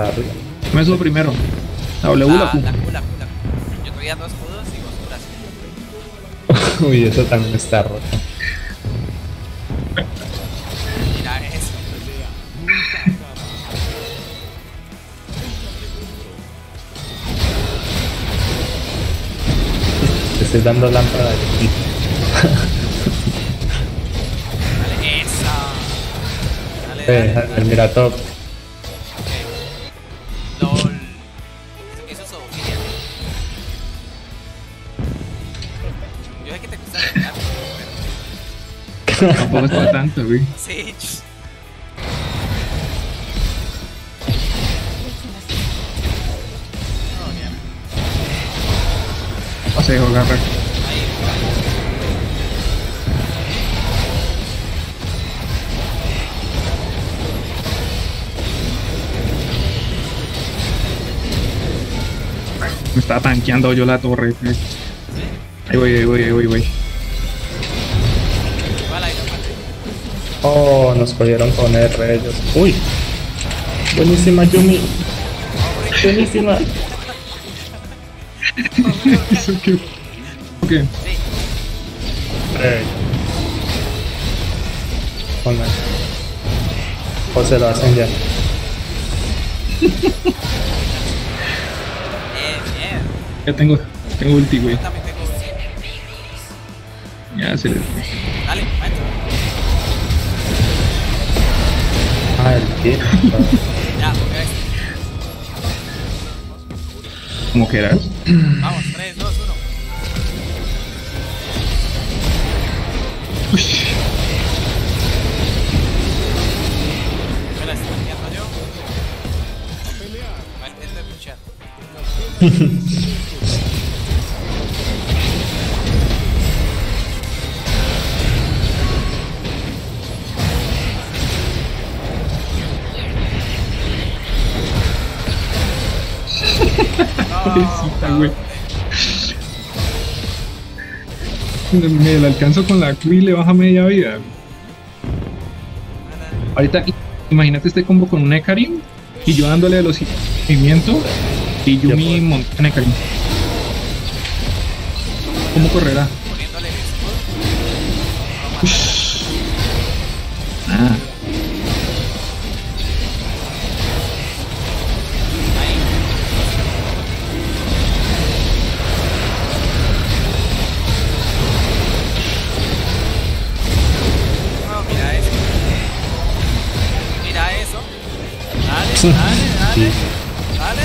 Arriba. Me subo primero. La W la Q. La Q. Yo traía 2 escudos y vos curas. Uy, eso también está roto. Mira eso. Te estoy dando lámpara de aquí. Dale, esa. Dale. El Miratop. LOL. Eso es zoofilia. Yo sé que te gusta pelear, pero... Tampoco es para tanto, güey. Sí. O sea, agarra. Ahí. Me estaba tanqueando yo la torre. Ahí voy. Igual ahí no pasa. Oh, nos cogieron con R ellos. Uy. Buenísima, Yumi. Buenísima. ¿Eso qué? Ok. Sí. Ponla. O se lo hacen ya. Bien. Ya tengo ulti, güey. Yo también tengo 100. Ya se le... Dale, maestro. Ah, el kit. Ya, porque ves. Como quieras. Vamos, 3, 2, 1. Uy. Me la estoy peleando yo. Vale, es de luchar. Pobrecita, güey. Me la alcanzo con la Q y le baja media vida. Ahorita, imagínate este combo con un Ekarim y yo dándole velocidamiento y Yumi montando en Ekarim. ¿Cómo correrá? Poniéndole el escudo. Ush. Ah, Ahí. Oh, mira eso. Mira eso. Dale. Sí. Dale.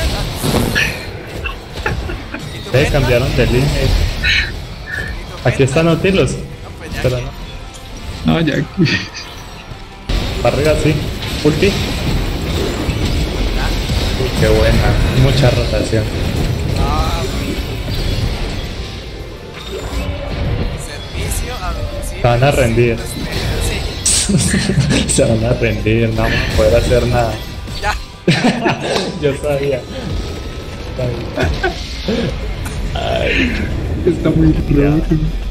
¿Y tu meta? Cambiaron de línea. ¿Y tu Aquí meta? están Nautilus. No, pues ya. Pero que- no. no, ya. Para arriba, sí. Ulti. ya. Uy, qué buena. Mucha rotación. Ah, servicio a domicilio. Se van a rendir. Sí. Se van a rendir, no vamos a poder hacer nada. Ya. Yo sabía. Ay. Está muy roto.